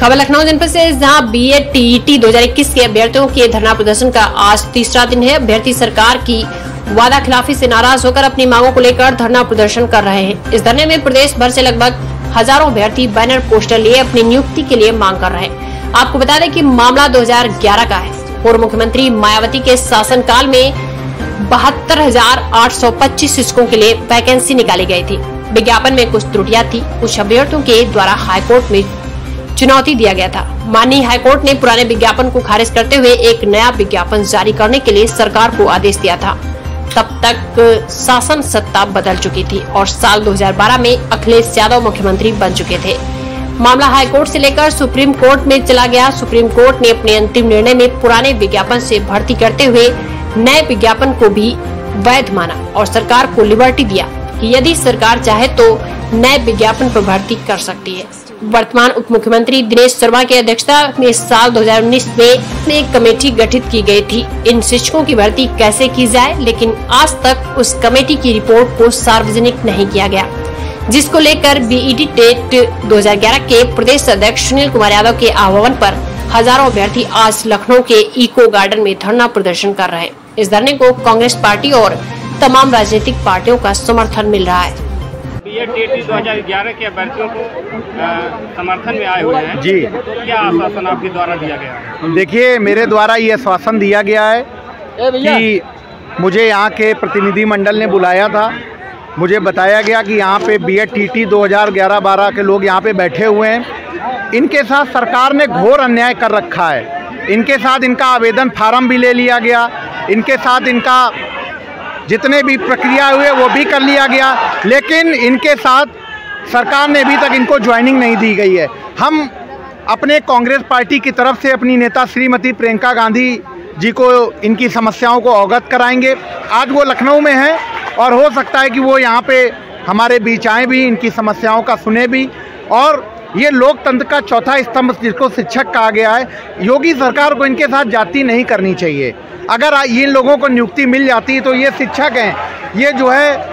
खबर लखनऊ जनपद से, जहां बीएड टीईटी 2021 के अभ्यर्थियों के धरना प्रदर्शन का आज तीसरा दिन है। अभ्यर्थी सरकार की वादा खिलाफी से नाराज होकर अपनी मांगों को लेकर धरना प्रदर्शन कर रहे हैं। इस धरने में प्रदेश भर से लगभग हजारों अभ्यर्थी बैनर पोस्टर लिए अपनी नियुक्ति के लिए मांग कर रहे हैं। आपको बता दें कि मामला 2011 का है। पूर्व मुख्यमंत्री मायावती के शासनकाल में 72,825 शिक्षकों के लिए वैकेंसी निकाली गई थी। विज्ञापन में कुछ त्रुटियां थी। कुछ अभ्यर्थियों के द्वारा हाईकोर्ट में चुनौती दिया गया था। माननीय हाईकोर्ट ने पुराने विज्ञापन को खारिज करते हुए एक नया विज्ञापन जारी करने के लिए सरकार को आदेश दिया था। तब तक शासन सत्ता बदल चुकी थी और साल 2012 में अखिलेश यादव मुख्यमंत्री बन चुके थे। मामला हाईकोर्ट से लेकर सुप्रीम कोर्ट में चला गया। सुप्रीम कोर्ट ने अपने अंतिम निर्णय में पुराने विज्ञापन से भर्ती करते हुए नए विज्ञापन को भी वैध माना और सरकार को लिबर्टी दिया कि यदि सरकार चाहे तो नए विज्ञापन पर भर्ती कर सकती है। वर्तमान उप मुख्यमंत्री दिनेश शर्मा की अध्यक्षता में साल 2019 में एक कमेटी गठित की गई थी इन शिक्षकों की भर्ती कैसे की जाए, लेकिन आज तक उस कमेटी की रिपोर्ट को सार्वजनिक नहीं किया गया, जिसको लेकर बीईडी टेट 2011 के प्रदेश अध्यक्ष सुनील कुमार यादव के आह्वान पर हजारों अभ्यर्थी आज लखनऊ के इको गार्डन में धरना प्रदर्शन कर रहे हैं। इस धरने को कांग्रेस पार्टी और तमाम राजनीतिक पार्टियों का समर्थन मिल रहा है। बीएड टीईटी 2011 के अभ्यर्थियों को समर्थन में आए हुए हैं जी, तो क्या आश्वासन आपके द्वारा दिया गया है? देखिए, मेरे द्वारा ये आश्वासन दिया गया है कि मुझे यहाँ के प्रतिनिधि मंडल ने बुलाया था। मुझे बताया गया कि यहाँ पे बीएड टीईटी 2011-12 के लोग यहाँ पे बैठे हुए हैं। इनके साथ सरकार ने घोर अन्याय कर रखा है। इनके साथ इनका आवेदन फार्म भी ले लिया गया, इनके साथ इनका जितने भी प्रक्रिया हुए वो भी कर लिया गया, लेकिन इनके साथ सरकार ने अभी तक इनको ज्वाइनिंग नहीं दी गई है। हम अपने कांग्रेस पार्टी की तरफ से अपनी नेता श्रीमती प्रियंका गांधी जी को इनकी समस्याओं को अवगत कराएंगे। आज वो लखनऊ में हैं और हो सकता है कि वो यहाँ पे हमारे बीच आए भी, इनकी समस्याओं का सुने भी। और ये लोकतंत्र का चौथा स्तंभ जिसको शिक्षक कहा गया है, योगी सरकार को इनके साथ जाति नहीं करनी चाहिए। अगर इन लोगों को नियुक्ति मिल जाती तो ये शिक्षक हैं, ये जो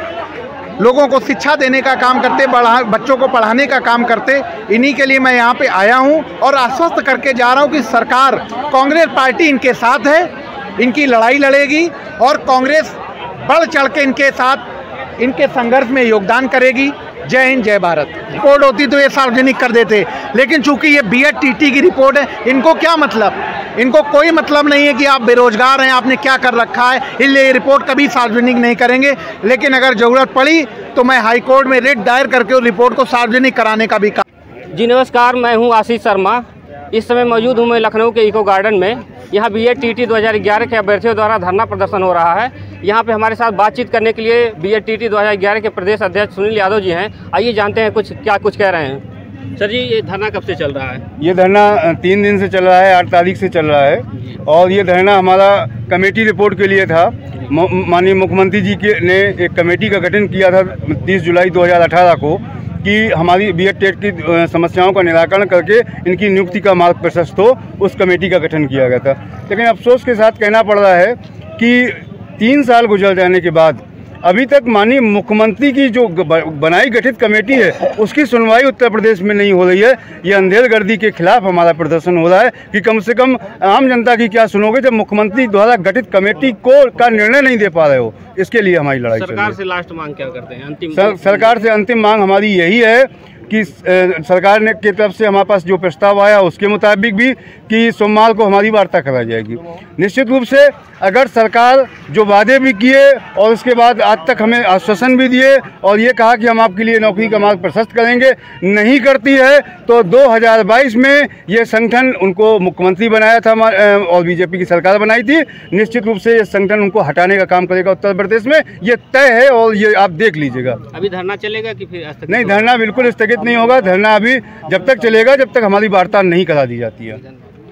है लोगों को शिक्षा देने का काम करते, बच्चों को पढ़ाने का काम करते। इन्हीं के लिए मैं यहाँ पे आया हूँ और आश्वस्त करके जा रहा हूँ कि सरकार, कांग्रेस पार्टी इनके साथ है, इनकी लड़ाई लड़ेगी और कांग्रेस बढ़ चढ़ के इनके साथ इनके संघर्ष में योगदान करेगी। जय हिंद, जय भारत। रिपोर्ट होती तो ये सार्वजनिक कर देते, लेकिन चूंकि ये बीएड टीईटी की रिपोर्ट है, इनको क्या मतलब? इनको कोई मतलब नहीं है कि आप बेरोजगार हैं, आपने क्या कर रखा है, इसलिए ये रिपोर्ट कभी सार्वजनिक नहीं करेंगे। लेकिन अगर ज़रूरत पड़ी तो मैं हाई कोर्ट में रिट दायर करके उस रिपोर्ट को सार्वजनिक कराने का भी काम। जी नमस्कार, मैं हूं आशीष शर्मा। इस समय मौजूद हूं मैं लखनऊ के इको गार्डन में। यहां बीएड टीईटी 2011 के अभ्यर्थियों द्वारा धरना प्रदर्शन हो रहा है। यहां पे हमारे साथ बातचीत करने के लिए बीएड टीईटी 2011 के प्रदेश अध्यक्ष सुनील यादव जी हैं। आइए जानते हैं कुछ कह रहे हैं। सर जी, ये धरना कब से चल रहा है? ये धरना 3 दिन से चल रहा है, 8 तारीख से चल रहा है। और ये धरना हमारा कमेटी रिपोर्ट के लिए था। माननीय मुख्यमंत्री जी ने एक कमेटी का गठन किया था 30 जुलाई 2018 को कि हमारी बीएड टेट की समस्याओं का निराकरण करके इनकी नियुक्ति का मार्ग प्रशस्त हो। उस कमेटी का गठन किया गया था। लेकिन अफसोस के साथ कहना पड़ रहा है कि 3 साल गुजर जाने के बाद अभी तक माननीय मुख्यमंत्री की जो बनाई गठित कमेटी है उसकी सुनवाई उत्तर प्रदेश में नहीं हो रही है। ये अंधेरगर्दी के खिलाफ हमारा प्रदर्शन हो रहा है कि कम से कम आम जनता की क्या सुनोगे जब मुख्यमंत्री द्वारा गठित कमेटी का निर्णय नहीं दे पा रहे हो। इसके लिए हमारी लड़ाई सरकार से लास्ट मांग क्या करते हैं? सरकार से अंतिम मांग हमारी यही है कि सरकार ने की तरफ से हमारे पास जो प्रस्ताव आया उसके मुताबिक भी कि सोमवार को हमारी वार्ता कराई जाएगी। निश्चित रूप से अगर सरकार जो वादे भी किए और उसके बाद आज तक हमें आश्वासन भी दिए और ये कहा कि हम आपके लिए नौकरी का मार्ग प्रशस्त करेंगे, नहीं करती है तो 2022 में ये संगठन उनको मुख्यमंत्री बनाया था और बीजेपी की सरकार बनाई थी। निश्चित रूप से ये संगठन उनको हटाने का काम करेगा उत्तर प्रदेश में, ये तय है और ये आप देख लीजिएगा। अभी धरना चलेगा कि फिर? नहीं, धरना बिल्कुल स्थगित नहीं होगा। धरना अभी जब तक चलेगा जब तक हमारी वार्ता नहीं करा दी जाती है।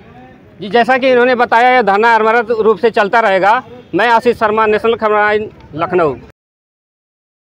जी, जैसा कि इन्होंने बताया, यह धरना अनवरत रूप से चलता रहेगा। मैं आशीष शर्मा, नेशनल खबर 9 लखनऊ।